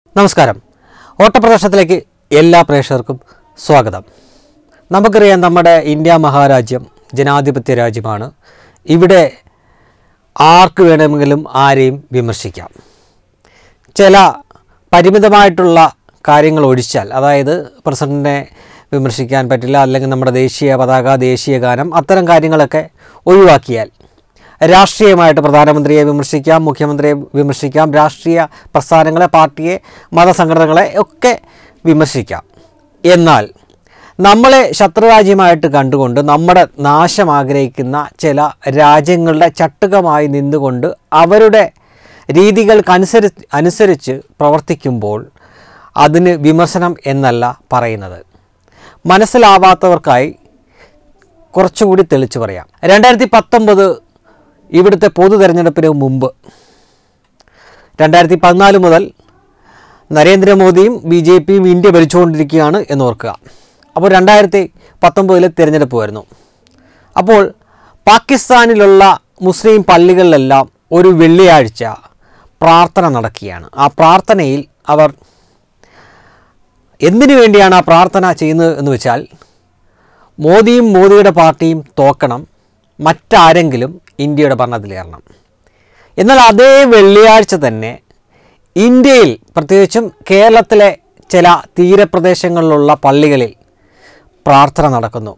നമസ്കാരം. ഓട്ടപ്രദർശനത്തിലേക്ക് എല്ലാ പ്രേക്ഷകർക്കും സ്വാഗതം. നമുക്കറിയാം, നമ്മുടെ ഇന്ത്യ മഹാരാജ്യം ജനാധിപത്യ രാജ്യമാണ്. ഇവിടെ ആർക്ക് വേണമെങ്കിലും ആരെയും വിമർശിക്കാം. ചില പരിമിതമായിട്ടുള്ള കാര്യങ്ങൾ ഒഴിച്ചാൽ, അതായത് പ്രസിഡന്റിനെ വിമർശിക്കാൻ പറ്റില്ല, അല്ലെങ്കിൽ നമ്മുടെ ദേശീയ പതാക, ദേശീയ ഗാനം, അത്തരം കാര്യങ്ങളൊക്കെ ഒഴിവാക്കിയാൽ രാഷ്ട്രീയമായിട്ട് പ്രധാനമന്ത്രിയെ വിമർശിക്കാം, മുഖ്യമന്ത്രിയെ വിമർശിക്കാം, രാഷ്ട്രീയ പ്രസ്ഥാനങ്ങളെ, പാർട്ടിയെ, മതസംഘടനകളെ ഒക്കെ വിമർശിക്കാം. എന്നാൽ നമ്മളെ ശത്രുരാജ്യമായിട്ട് കണ്ടുകൊണ്ട് നമ്മുടെ നാശം ആഗ്രഹിക്കുന്ന ചില രാജ്യങ്ങളുടെ ചട്ടുകമായി നിന്നുകൊണ്ട് അവരുടെ രീതികൾക്കനുസരിച്ച് പ്രവർത്തിക്കുമ്പോൾ അതിന് വിമർശനം എന്നല്ല പറയുന്നത്. മനസ്സിലാവാത്തവർക്കായി കുറച്ചുകൂടി തെളിച്ചു പറയാം. 2019 ഇവിടുത്തെ പൊതു തെരഞ്ഞെടുപ്പിന് മുമ്പ് 2014 മുതൽ നരേന്ദ്രമോദിയും BJPയും ഇന്ത്യ ഭരിച്ചുകൊണ്ടിരിക്കുകയാണ് എന്ന് ഓർക്കുക. അപ്പോൾ 2019 തിരഞ്ഞെടുപ്പ് വരുന്നു. അപ്പോൾ പാകിസ്ഥാനിലുള്ള മുസ്ലിം പള്ളികളിലെല്ലാം ഒരു വെള്ളിയാഴ്ച പ്രാർത്ഥന നടക്കുകയാണ്. ആ പ്രാർത്ഥനയിൽ അവർ എന്തിനു വേണ്ടിയാണ് ആ പ്രാർത്ഥന ചെയ്യുന്നത് എന്ന് വെച്ചാൽ, മോദിയും മോദിയുടെ പാർട്ടിയും തോക്കണം, മറ്റാരെങ്കിലും ഇന്ത്യയുടെ ഭരണത്തിലേറണം. എന്നാൽ അതേ വെള്ളിയാഴ്ച തന്നെ ഇന്ത്യയിൽ, പ്രത്യേകിച്ചും കേരളത്തിലെ ചില തീരപ്രദേശങ്ങളിലുള്ള പള്ളികളിൽ പ്രാർത്ഥന നടക്കുന്നു.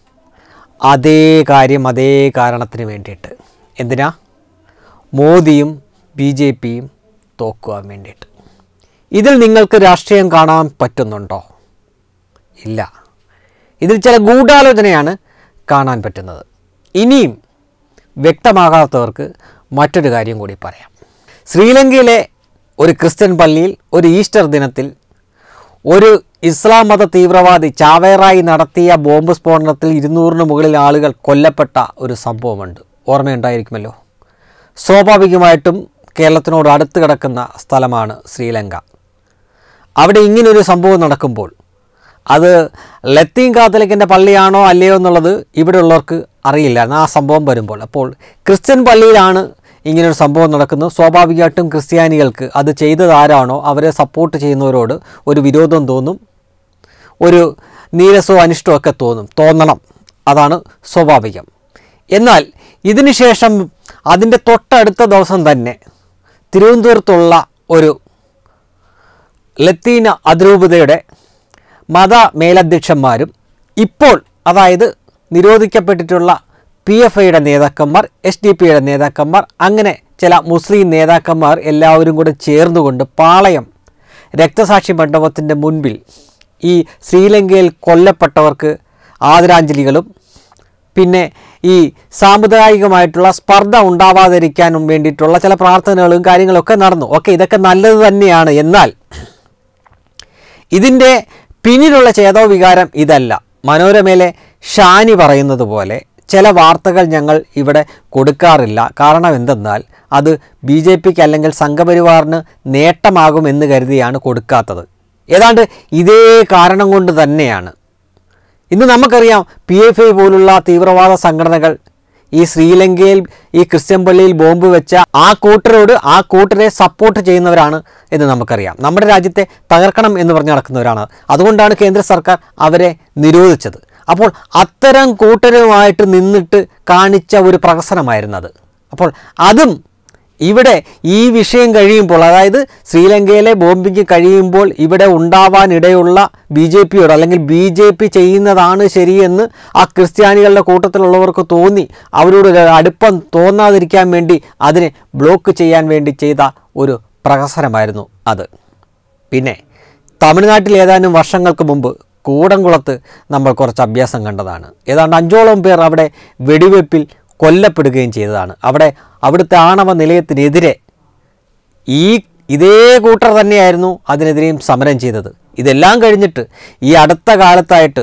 അതേ കാര്യം, അതേ കാരണത്തിന് വേണ്ടിയിട്ട്. എന്തിനാ? മോദിയും BJPയും തോക്കുവാൻ വേണ്ടിയിട്ട്. ഇതിൽ നിങ്ങൾക്ക് രാഷ്ട്രീയം കാണാൻ പറ്റുന്നുണ്ടോ? ഇല്ല. ഇതിൽ ചില ഗൂഢാലോചനയാണ് കാണാൻ പറ്റുന്നത്. ഇനിയും വ്യക്തമാകാത്തവർക്ക് മറ്റൊരു കാര്യം കൂടി പറയാം. ശ്രീലങ്കയിലെ ഒരു ക്രിസ്ത്യൻ പള്ളിയിൽ ഒരു ഈസ്റ്റർ ദിനത്തിൽ ഒരു ഇസ്ലാം മത തീവ്രവാദി ചാവേറായി നടത്തിയ ബോംബ് സ്ഫോടനത്തിൽ 200-ന് മുകളിൽ ആളുകൾ കൊല്ലപ്പെട്ട ഒരു സംഭവമുണ്ട്. ഓർമ്മയുണ്ടായിരിക്കുമല്ലോ. സ്വാഭാവികമായിട്ടും കേരളത്തിനോട് അടുത്ത് കിടക്കുന്ന സ്ഥലമാണ് ശ്രീലങ്ക. അവിടെ ഇങ്ങനൊരു സംഭവം നടക്കുമ്പോൾ അത് ലത്തീൻ കാത്തലിക്കിൻ്റെ പള്ളിയാണോ അല്ലയോ എന്നുള്ളത് ഇവിടെ ഉള്ളവർക്ക് അറിയില്ല ആ സംഭവം വരുമ്പോൾ. അപ്പോൾ ക്രിസ്ത്യൻ പള്ളിയിലാണ് ഇങ്ങനൊരു സംഭവം നടക്കുന്നത്. സ്വാഭാവികമായിട്ടും ക്രിസ്ത്യാനികൾക്ക് അത് ചെയ്തത് ആരാണോ അവരെ സപ്പോർട്ട് ചെയ്യുന്നവരോട് ഒരു വിരോധം തോന്നും, ഒരു നീരസവും അനിഷ്ടവും ഒക്കെ തോന്നണം. അതാണ് സ്വാഭാവികം. എന്നാൽ ഇതിന് ശേഷം അതിൻ്റെ തൊട്ടടുത്ത ദിവസം തന്നെ തിരുവനന്തപുരത്തുള്ള ഒരു ലത്തീൻ അതിരൂപതയുടെ മത മേലധ്യക്ഷന്മാരും ഇപ്പോൾ, അതായത് നിരോധിക്കപ്പെട്ടിട്ടുള്ള PFIയുടെ നേതാക്കന്മാർ, SDP-യുടെ നേതാക്കന്മാർ, അങ്ങനെ ചില മുസ്ലിം നേതാക്കന്മാർ എല്ലാവരും കൂടെ ചേർന്നുകൊണ്ട് പാളയം രക്തസാക്ഷി മണ്ഡപത്തിൻ്റെ മുൻപിൽ ഈ ശ്രീലങ്കയിൽ കൊല്ലപ്പെട്ടവർക്ക് ആദരാഞ്ജലികളും പിന്നെ ഈ സാമുദായികമായിട്ടുള്ള സ്പർദ്ധ ഉണ്ടാവാതിരിക്കാനും വേണ്ടിയിട്ടുള്ള ചില പ്രാർത്ഥനകളും കാര്യങ്ങളൊക്കെ നടന്നു. ഓക്കെ, ഇതൊക്കെ നല്ലത് തന്നെയാണ്. എന്നാൽ ഇതിൻ്റെ പിന്നിലുള്ള ചേതോവികാരം ഇതല്ല. മനോരമയിലെ ഷാനി പറയുന്നത് പോലെ ചില വാർത്തകൾ ഞങ്ങൾ ഇവിടെ കൊടുക്കാറില്ല. കാരണം എന്തെന്നാൽ അത് BJPക്ക് അല്ലെങ്കിൽ സംഘപരിവാറിന് നേട്ടമാകുമെന്ന് കരുതിയാണ് കൊടുക്കാത്തത്. ഏതാണ്ട് ഇതേ കാരണം കൊണ്ട് തന്നെയാണ് ഇന്ന് നമുക്കറിയാം PFI പോലുള്ള തീവ്രവാദ സംഘടനകൾ ഈ ശ്രീലങ്കയിൽ ഈ ക്രിസ്ത്യൻ പള്ളിയിൽ ബോംബ് വെച്ച ആ കൂട്ടരെ സപ്പോർട്ട് ചെയ്യുന്നവരാണ് എന്ന് നമുക്കറിയാം. നമ്മുടെ രാജ്യത്തെ തകർക്കണം എന്ന് പറഞ്ഞ് നടക്കുന്നവരാണ്. അതുകൊണ്ടാണ് കേന്ദ്ര സർക്കാർ അവരെ നിരോധിച്ചത്. അപ്പോൾ അത്തരം കൂട്ടരുമായിട്ട് നിന്നിട്ട് കാണിച്ച ഒരു പ്രഹസനമായിരുന്നത്. അപ്പോൾ അതും ഇവിടെ ഈ വിഷയം കഴിയുമ്പോൾ, അതായത് ശ്രീലങ്കയിലെ ബോംബിങ് കഴിയുമ്പോൾ ഇവിടെ ഉണ്ടാവാനിടയുള്ള BJPയോട് അല്ലെങ്കിൽ BJP ചെയ്യുന്നതാണ് ശരിയെന്ന് ആ ക്രിസ്ത്യാനികളുടെ കൂട്ടത്തിലുള്ളവർക്ക് തോന്നി അവരോട് അടുപ്പം തോന്നാതിരിക്കാൻ വേണ്ടി അതിനെ ബ്ലോക്ക് ചെയ്യാൻ വേണ്ടി ചെയ്ത ഒരു പ്രഹസനമായിരുന്നു അത്. പിന്നെ തമിഴ്നാട്ടിൽ ഏതാനും വർഷങ്ങൾക്ക് മുമ്പ് കൂടംകുളത്ത് നമ്മൾ കുറച്ച് അഭ്യാസം കണ്ടതാണ്. ഏതാണ്ട് 5ഓളം പേർ അവിടെ വെടിവെപ്പിൽ കൊല്ലപ്പെടുകയും ചെയ്തതാണ്. അവിടുത്തെ ആണവ നിലയത്തിനെതിരെ ഇതേ കൂട്ടർ തന്നെയായിരുന്നു അതിനെതിരെയും സമരം ചെയ്തത്. ഇതെല്ലാം കഴിഞ്ഞിട്ട് ഈ അടുത്ത കാലത്തായിട്ട്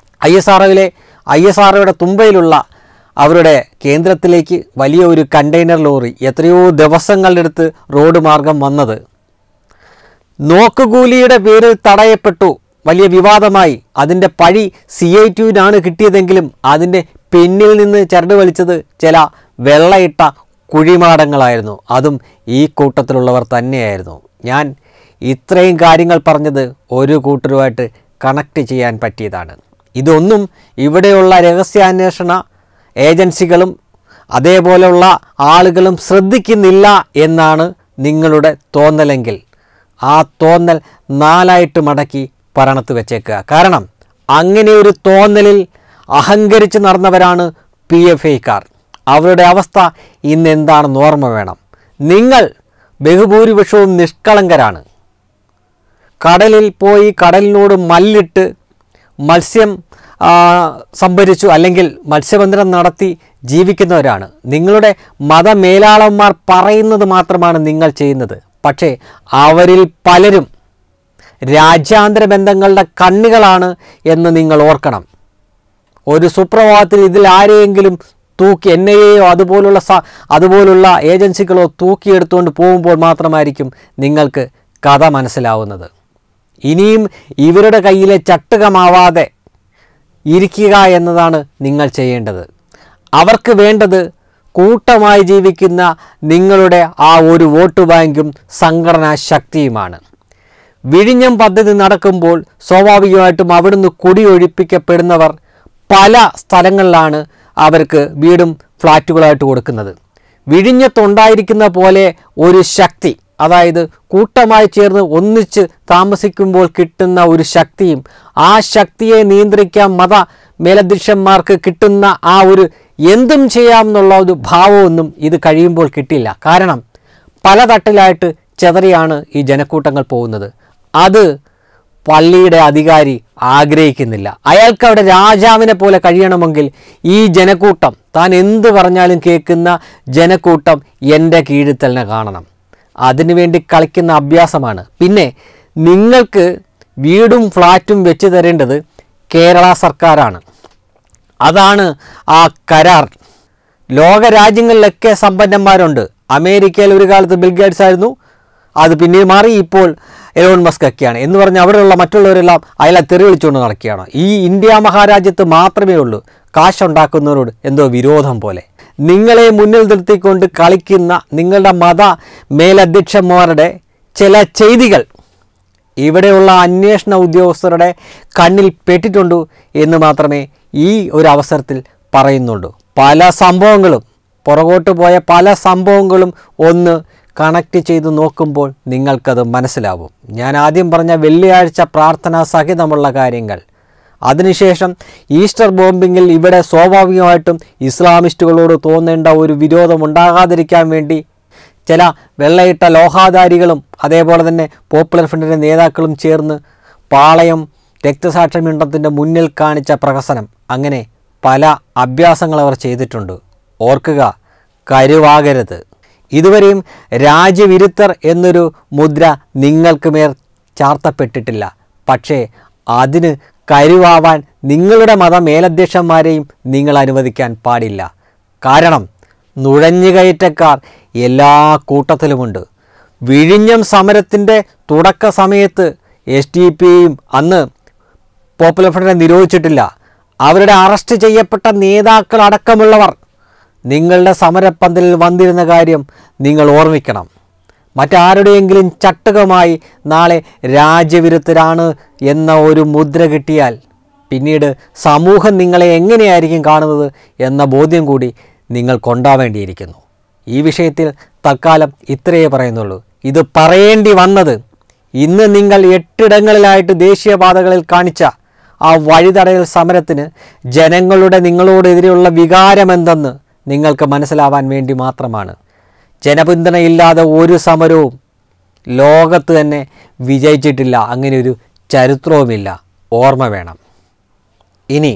ISROയുടെ തുമ്പയിലുള്ള അവരുടെ കേന്ദ്രത്തിലേക്ക് വലിയ ഒരു കണ്ടെയ്നർ ലോറി എത്രയോ ദിവസങ്ങളുടെ അടുത്ത് റോഡ് മാർഗം വന്നത് നോക്കുകൂലിയുടെ പേരിൽ തടയപ്പെട്ടു. വലിയ വിവാദമായി. അതിൻ്റെ പഴി CITUവിനാണ് കിട്ടിയതെങ്കിലും അതിൻ്റെ പിന്നിൽ നിന്ന് ചരട് വലിച്ചത് ചില വെള്ളയിട്ട കുഴിമാടങ്ങളായിരുന്നു. അതും ഈ കൂട്ടത്തിലുള്ളവർ തന്നെയായിരുന്നു. ഞാൻ ഇത്രയും കാര്യങ്ങൾ പറഞ്ഞത് ഒരു കൂട്ടരുമായിട്ട് കണക്ട് ചെയ്യാൻ പറ്റിയതാണ്. ഇതൊന്നും ഇവിടെയുള്ള രഹസ്യാന്വേഷണ ഏജൻസികളും അതേപോലെയുള്ള ആളുകളും ശ്രദ്ധിക്കുന്നില്ല എന്നാണ് നിങ്ങളുടെ തോന്നലെങ്കിൽ ആ തോന്നൽ 4 മടക്കി പരണത്ത് വെച്ചേക്കുക. കാരണം അങ്ങനെ ഒരു തോന്നലിൽ അഹങ്കരിച്ച് നടന്നവരാണ് PFIക്കാർ. അവരുടെ അവസ്ഥ ഇന്ന് എന്താണെന്ന് ഓർമ്മ വേണം. നിങ്ങൾ ബഹുഭൂരിപക്ഷവും നിഷ്കളങ്കരാണ്. കടലിൽ പോയി കടലിനോട് മല്ലിട്ട് മത്സ്യം സംഭരിച്ചു അല്ലെങ്കിൽ മത്സ്യബന്ധനം നടത്തി ജീവിക്കുന്നവരാണ്. നിങ്ങളുടെ മതമേലാളന്മാർ പറയുന്നത് മാത്രമാണ് നിങ്ങൾ ചെയ്യുന്നത്. പക്ഷേ അവരിൽ പലരും രാജ്യാന്തര ബന്ധങ്ങളുടെ കണ്ണികളാണ് എന്ന് നിങ്ങൾ ഓർക്കണം. ഒരു സുപ്രഭാതത്തിൽ ഇതിൽ ആരെയെങ്കിലും തൂക്കി NIAയോ അതുപോലുള്ള ഏജൻസികളോ തൂക്കിയെടുത്തുകൊണ്ട് പോകുമ്പോൾ മാത്രമായിരിക്കും നിങ്ങൾക്ക് കഥ മനസ്സിലാവുന്നത്. ഇനിയും ഇവരുടെ കയ്യിലെ ചട്ടുകമാവാതെ ഇരിക്കുക എന്നതാണ് നിങ്ങൾ ചെയ്യേണ്ടത്. അവർക്ക് വേണ്ടത് കൂട്ടമായി ജീവിക്കുന്ന നിങ്ങളുടെ ആ ഒരു വോട്ട് ബാങ്കും സംഘടനാ ശക്തിയുമാണ്. വിഴിഞ്ഞം പദ്ധതി നടക്കുമ്പോൾ സ്വാഭാവികമായിട്ടും അവിടുന്ന് കുടിയൊഴിപ്പിക്കപ്പെടുന്നവർ പല സ്ഥലങ്ങളിലാണ് അവർക്ക് വീടും ഫ്ലാറ്റുകളായിട്ട് കൊടുക്കുന്നത്. വിഴിഞ്ഞത്തുണ്ടായിരിക്കുന്ന പോലെ ഒരു ശക്തി, അതായത് കൂട്ടമായി ചേർന്ന് ഒന്നിച്ച് താമസിക്കുമ്പോൾ കിട്ടുന്ന ഒരു ശക്തിയും ആ ശക്തിയെ നിയന്ത്രിക്കാൻ മത മേലധ്യക്ഷന്മാർക്ക് കിട്ടുന്ന ആ ഒരു എന്തും ചെയ്യാമെന്നുള്ള ഒരു ഭാവമൊന്നും ഇത് കഴിയുമ്പോൾ കിട്ടില്ല. കാരണം പല തട്ടിലായിട്ട് ചെതറിയാണ് ഈ ജനക്കൂട്ടങ്ങൾ പോകുന്നത്. അത് പള്ളിയുടെ അധികാരി ആഗ്രഹിക്കുന്നില്ല. അയാൾക്ക് അവിടെ രാജാവിനെ പോലെ കഴിയണമെങ്കിൽ ഈ ജനക്കൂട്ടം, താൻ എന്ത് പറഞ്ഞാലും കേൾക്കുന്ന ജനക്കൂട്ടം എൻ്റെ കീഴിൽ തന്നെ കാണണം. അതിനുവേണ്ടി കളിക്കുന്ന അഭ്യാസമാണ്. പിന്നെ നിങ്ങൾക്ക് വീടും ഫ്ലാറ്റും വെച്ച് തരേണ്ടത് കേരള സർക്കാരാണ്. അതാണ് ആ കരാർ. ലോകരാജ്യങ്ങളിലൊക്കെ സമ്പന്നന്മാരുണ്ട്. അമേരിക്കയിൽ ഒരു കാലത്ത് ബിൽ ഗേറ്റ്സ് ആയിരുന്നു, അത് പിന്നീട് മാറി ഇപ്പോൾ എലോൺ മസ്ക് ഒക്കെയാണ് എന്ന് പറഞ്ഞ് അവിടെയുള്ള മറ്റുള്ളവരെല്ലാം അയാളെ തെറി വിളിച്ചുകൊണ്ട് നടക്കുകയാണ്. ഈ ഇന്ത്യ മഹാരാജ്യത്ത് മാത്രമേ ഉള്ളൂ കാശുണ്ടാക്കുന്നവരോട് എന്തോ വിരോധം പോലെ. നിങ്ങളെ മുന്നിൽ നിർത്തിക്കൊണ്ട് കളിക്കുന്ന നിങ്ങളുടെ മത മേലധ്യക്ഷന്മാരുടെ ചില ചെയ്തികൾ ഇവിടെയുള്ള അന്വേഷണ ഉദ്യോഗസ്ഥരുടെ കണ്ണിൽ പെട്ടിട്ടുണ്ടു എന്ന് മാത്രമേ ഈ ഒരു അവസരത്തിൽ പറയുന്നുള്ളൂ. പല സംഭവങ്ങളും, പുറകോട്ട് പോയ പല സംഭവങ്ങളും ഒന്ന് കണക്റ്റ് ചെയ്ത് നോക്കുമ്പോൾ നിങ്ങൾക്കത് മനസ്സിലാവും. ഞാൻ ആദ്യം പറഞ്ഞ വെള്ളിയാഴ്ച പ്രാർത്ഥനാ സഹിതമുള്ള കാര്യങ്ങൾ, അതിനുശേഷം ഈസ്റ്റർ ബോംബിങ്ങിൽ ഇവിടെ സ്വാഭാവികമായിട്ടും ഇസ്ലാമിസ്റ്റുകളോട് തോന്നേണ്ട ഒരു വിരോധം ഉണ്ടാകാതിരിക്കാൻ വേണ്ടി ചില വെള്ളയിട്ട ലോഹാധാരികളും അതേപോലെ തന്നെ പോപ്പുലർ ഫ്രണ്ടിൻ്റെ നേതാക്കളും ചേർന്ന് പാളയം രക്തസാക്ഷിമണ്ഡലത്തിൻ്റെ മുന്നിൽ കാണിച്ച പ്രഹസനം, അങ്ങനെ പല അഭ്യാസങ്ങൾ അവർ ചെയ്തിട്ടുണ്ട്. ഓർക്കുക, കരുവാകരുത്. ഇതുവരെയും രാജ്യവിരുദ്ധർ എന്നൊരു മുദ്ര നിങ്ങൾക്ക് മേൽ ചാർത്തപ്പെട്ടിട്ടില്ല. പക്ഷേ അതിന് കരുവാവാൻ നിങ്ങളുടെ മത മേലധ്യക്ഷന്മാരെയും നിങ്ങൾ അനുവദിക്കാൻ പാടില്ല. കാരണം നുഴഞ്ഞുകയറ്റക്കാർ എല്ലാ കൂട്ടത്തിലുമുണ്ട്. വിഴിഞ്ഞം സമരത്തിൻ്റെ തുടക്ക സമയത്ത് SDP-യും അന്ന് പോപ്പുലർ ഫ്രണ്ടിനെ നിരോധിച്ചിട്ടില്ല. അവരുടെ അറസ്റ്റ് ചെയ്യപ്പെട്ട നേതാക്കൾ അടക്കമുള്ളവർ നിങ്ങളുടെ സമരപ്പന്തലിൽ വന്നിരുന്ന കാര്യം നിങ്ങൾ ഓർമ്മിക്കണം. മറ്റാരുടെയെങ്കിലും ചട്ടുകമായി നാളെ രാജ്യവിരുദ്ധരാണ് എന്ന ഒരു മുദ്ര കിട്ടിയാൽ പിന്നീട് സമൂഹം നിങ്ങളെ എങ്ങനെയായിരിക്കും കാണുന്നത് എന്ന ബോധ്യം കൂടി നിങ്ങൾ കൊണ്ടാവേണ്ടിയിരിക്കുന്നു. ഈ വിഷയത്തിൽ തൽക്കാലം ഇത്രയേ പറയുന്നുള്ളൂ. ഇത് പറയേണ്ടി വന്നത് ഇന്ന് നിങ്ങൾ 8 ഇടങ്ങളിലായിട്ട് ദേശീയപാതകളിൽ കാണിച്ച ആ വഴിതടയൽ സമരത്തിന് ജനങ്ങളുടെ നിങ്ങളോടെതിരെയുള്ള വികാരമെന്തെന്ന് നിങ്ങൾക്ക് മനസ്സിലാവാൻ വേണ്ടി മാത്രമാണ്. ജനപിന്തുണയില്ലാതെ ഒരു സമരവും ലോകത്ത് തന്നെ വിജയിച്ചിട്ടില്ല. അങ്ങനെ ഒരു ചരിത്രവുമില്ല. ഓർമ്മ വേണം. ഇനി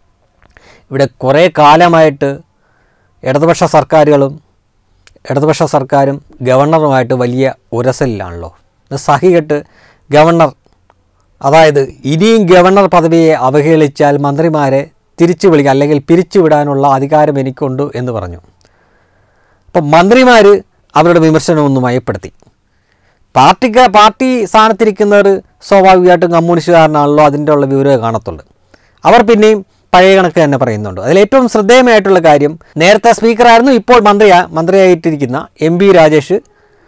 ഇവിടെ കുറേ കാലമായിട്ട് ഇടതുപക്ഷ സർക്കാരും ഗവർണറുമായിട്ട് വലിയ ഉരസലിലാണല്ലോ. സഹികെട്ട് ഗവർണർ, അതായത് ഇനിയും ഗവർണർ പദവിയെ അവഹേളിച്ചാൽ മന്ത്രിമാരെ തിരിച്ചു വിളിക്കുക അല്ലെങ്കിൽ പിരിച്ചുവിടാനുള്ള അധികാരം എനിക്കുണ്ട് എന്ന് പറഞ്ഞു. അപ്പം മന്ത്രിമാർ അവരുടെ വിമർശനമൊന്നും മയപ്പെടുത്തി. പാർട്ടി സ്ഥാനത്തിരിക്കുന്നവർ സ്വാഭാവികമായിട്ടും കമ്മ്യൂണിസ്റ്റുകാരനാണല്ലോ, അതിൻ്റെ ഉള്ള വിവരമേ കാണത്തുള്ളൂ. അവർ പിന്നെയും പഴയ കണക്ക് തന്നെ പറയുന്നുണ്ട്. അതിലേറ്റവും ശ്രദ്ധേയമായിട്ടുള്ള കാര്യം, നേരത്തെ സ്പീക്കറായിരുന്നു, ഇപ്പോൾ മന്ത്രിയായിട്ടിരിക്കുന്ന MP രാജേഷ്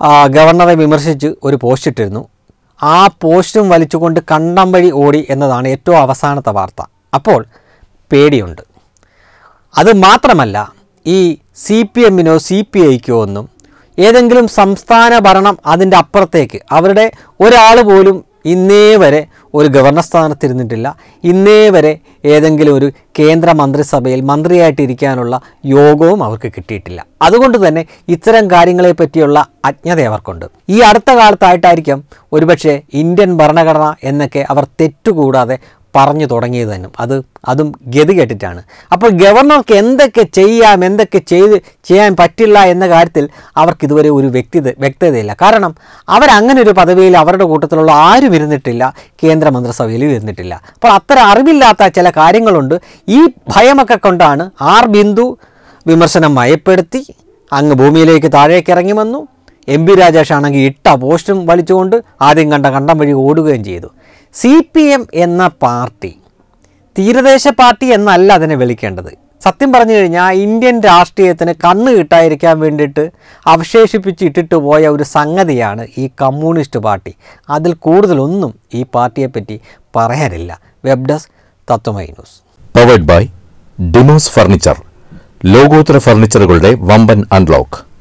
ഗവർണറെ വിമർശിച്ച് ഒരു പോസ്റ്റ് ഇട്ടിരുന്നു. ആ പോസ്റ്റും വലിച്ചുകൊണ്ട് കണ്ടം വഴി ഓടി എന്നതാണ് ഏറ്റവും അവസാനത്തെ വാർത്ത. അപ്പോൾ പേടിയുണ്ട്. അത് മാത്രമല്ല, ഈ CPM-നോ CPI-ക്കോ ഒന്നും ഏതെങ്കിലും സംസ്ഥാന ഭരണം അതിൻ്റെ അപ്പുറത്തേക്ക് അവരുടെ ഒരാൾ പോലും ഇന്നേ വരെ ഒരു ഗവർണർ സ്ഥാനത്തിരുന്നിട്ടില്ല. ഇന്നേ വരെ ഏതെങ്കിലും ഒരു കേന്ദ്ര മന്ത്രിസഭയിൽ മന്ത്രിയായിട്ടിരിക്കാനുള്ള യോഗവും അവർക്ക് കിട്ടിയിട്ടില്ല. അതുകൊണ്ട് തന്നെ ഇത്തരം കാര്യങ്ങളെ പറ്റിയുള്ള അജ്ഞത അവർക്കുണ്ട്. ഈ അടുത്ത കാലത്തായിട്ടായിരിക്കാം ഒരുപക്ഷെ ഇന്ത്യൻ ഭരണഘടന എന്നൊക്കെ അവർ തെറ്റുകൂടാതെ പറഞ്ഞു തുടങ്ങിയത് തന്നെ. അതും ഗതി കെട്ടിട്ടാണ്. അപ്പോൾ ഗവർണർക്ക് എന്തൊക്കെ ചെയ്യാം, എന്തൊക്കെ ചെയ്യാൻ പറ്റില്ല എന്ന കാര്യത്തിൽ അവർക്കിതുവരെ ഒരു വ്യക്തതയില്ല. കാരണം അവരങ്ങനെ ഒരു പദവിയിൽ അവരുടെ കൂട്ടത്തിലുള്ള ആരും ഇരുന്നിട്ടില്ല, കേന്ദ്രമന്ത്രിസഭയിലും ഇരുന്നിട്ടില്ല. അപ്പോൾ അത്തരം അറിവില്ലാത്ത ചില കാര്യങ്ങളുണ്ട്. ഈ ഭയമൊക്കെ കൊണ്ടാണ് ബിന്ദു വിമർശനം മയപ്പെടുത്തി അങ്ങ് ഭൂമിയിലേക്ക് താഴേക്ക് ഇറങ്ങി വന്നു. MP രാജേഷ് ആണെങ്കിൽ ഇട്ട പോസ്റ്റും വലിച്ചുകൊണ്ട് ആദ്യം കണ്ടം വഴി ഓടുകയും ചെയ്തു. CPM എന്ന പാർട്ടി തീരദേശ പാർട്ടി എന്നല്ല അതിനെ വിളിക്കേണ്ടത്. സത്യം പറഞ്ഞു കഴിഞ്ഞാൽ ഇന്ത്യൻ രാഷ്ട്രീയത്തിന് കണ്ണ് കിട്ടാതിരിക്കാൻ വേണ്ടിയിട്ട് അവശേഷിപ്പിച്ചിട്ടിട്ട് പോയ ഒരു സംഗതിയാണ് ഈ കമ്മ്യൂണിസ്റ്റ് പാർട്ടി. അതിൽ കൂടുതലൊന്നും ഈ പാർട്ടിയെപ്പറ്റി പറയാനില്ല. Web desk Tatwamayi news. Powered by Demos furniture. ലോകോത്തര ഫർണിച്ചറുകളുടെ വമ്പൻ അൺലോക്ക്.